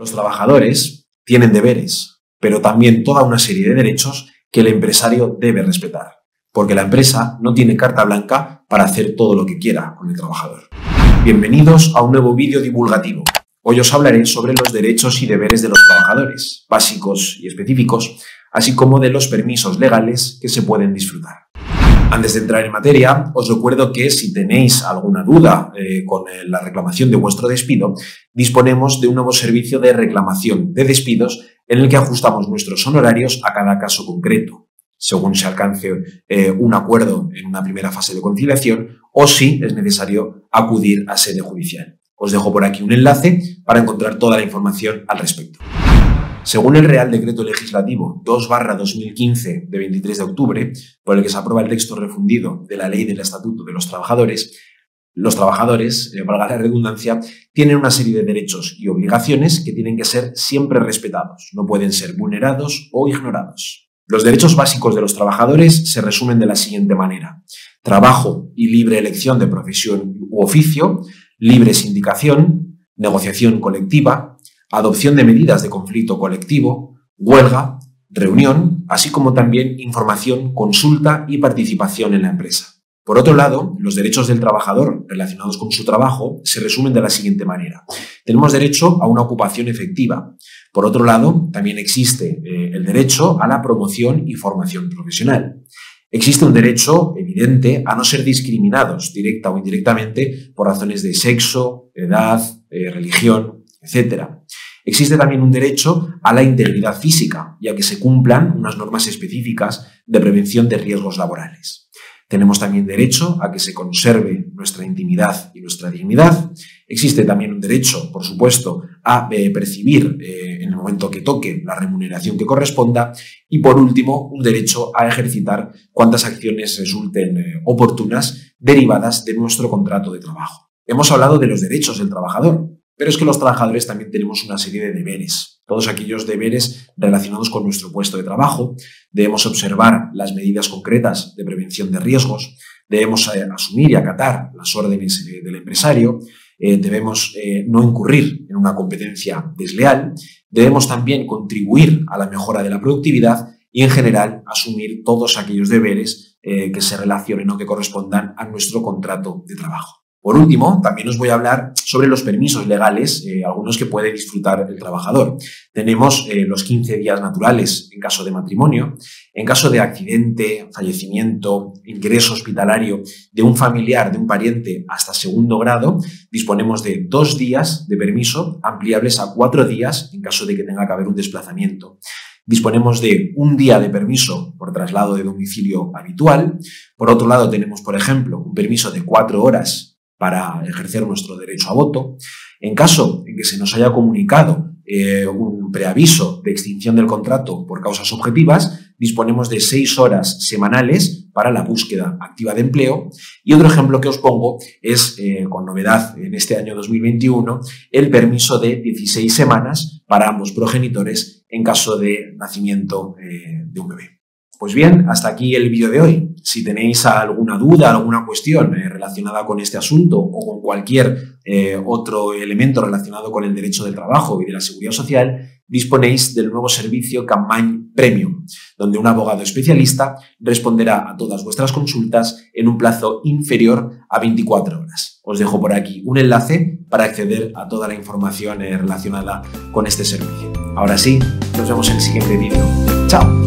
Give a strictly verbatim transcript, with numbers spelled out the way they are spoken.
Los trabajadores tienen deberes, pero también toda una serie de derechos que el empresario debe respetar, porque la empresa no tiene carta blanca para hacer todo lo que quiera con el trabajador. Bienvenidos a un nuevo vídeo divulgativo. Hoy os hablaré sobre los derechos y deberes de los trabajadores, básicos y específicos, así como de los permisos legales que se pueden disfrutar. Antes de entrar en materia, os recuerdo que si tenéis alguna duda eh, con eh, la reclamación de vuestro despido, disponemos de un nuevo servicio de reclamación de despidos en el que ajustamos nuestros honorarios a cada caso concreto, según se alcance eh, un acuerdo en una primera fase de conciliación o si es necesario acudir a sede judicial. Os dejo por aquí un enlace para encontrar toda la información al respecto. Según el Real Decreto Legislativo dos barra dos mil quince de veintitrés de octubre, por el que se aprueba el texto refundido de la Ley del Estatuto de los Trabajadores, los trabajadores, eh, valga la redundancia, tienen una serie de derechos y obligaciones que tienen que ser siempre respetados, no pueden ser vulnerados o ignorados. Los derechos básicos de los trabajadores se resumen de la siguiente manera: trabajo y libre elección de profesión u oficio, libre sindicación, negociación colectiva, adopción de medidas de conflicto colectivo, huelga, reunión, así como también información, consulta y participación en la empresa. Por otro lado, los derechos del trabajador relacionados con su trabajo se resumen de la siguiente manera. Tenemos derecho a una ocupación efectiva. Por otro lado, también existe eh, el derecho a la promoción y formación profesional. Existe un derecho evidente a no ser discriminados directa o indirectamente por razones de sexo, edad, eh, religión, etcétera. Existe también un derecho a la integridad física y a que se cumplan unas normas específicas de prevención de riesgos laborales. Tenemos también derecho a que se conserve nuestra intimidad y nuestra dignidad. Existe también un derecho, por supuesto, a eh, percibir eh, en el momento que toque la remuneración que corresponda. Y por último, un derecho a ejercitar cuantas acciones resulten eh, oportunas derivadas de nuestro contrato de trabajo. Hemos hablado de los derechos del trabajador, pero es que los trabajadores también tenemos una serie de deberes. Todos aquellos deberes relacionados con nuestro puesto de trabajo. Debemos observar las medidas concretas de prevención de riesgos. Debemos eh, asumir y acatar las órdenes eh, del empresario. Eh, debemos eh, no incurrir en una competencia desleal. Debemos también contribuir a la mejora de la productividad y, en general, asumir todos aquellos deberes eh, que se relacionen o que correspondan a nuestro contrato de trabajo. Por último, también os voy a hablar sobre los permisos legales, eh, algunos que puede disfrutar el trabajador. Tenemos eh, los quince días naturales en caso de matrimonio, en caso de accidente, fallecimiento, ingreso hospitalario de un familiar, de un pariente hasta segundo grado, disponemos de dos días de permiso ampliables a cuatro días en caso de que tenga que haber un desplazamiento. Disponemos de un día de permiso por traslado de domicilio habitual. Por otro lado, tenemos, por ejemplo, un permiso de cuatro horas para ejercer nuestro derecho a voto. En caso en que se nos haya comunicado eh, un preaviso de extinción del contrato por causas objetivas, disponemos de seis horas semanales para la búsqueda activa de empleo. Y otro ejemplo que os pongo es, eh, con novedad en este año dos mil veintiuno, el permiso de dieciséis semanas para ambos progenitores en caso de nacimiento eh, de un bebé. Pues bien, hasta aquí el vídeo de hoy. Si tenéis alguna duda, alguna cuestión eh, relacionada con este asunto o con cualquier eh, otro elemento relacionado con el derecho del trabajo y de la seguridad social, disponéis del nuevo servicio Capmany Premium, donde un abogado especialista responderá a todas vuestras consultas en un plazo inferior a veinticuatro horas. Os dejo por aquí un enlace para acceder a toda la información eh, relacionada con este servicio. Ahora sí, nos vemos en el siguiente vídeo. ¡Chao!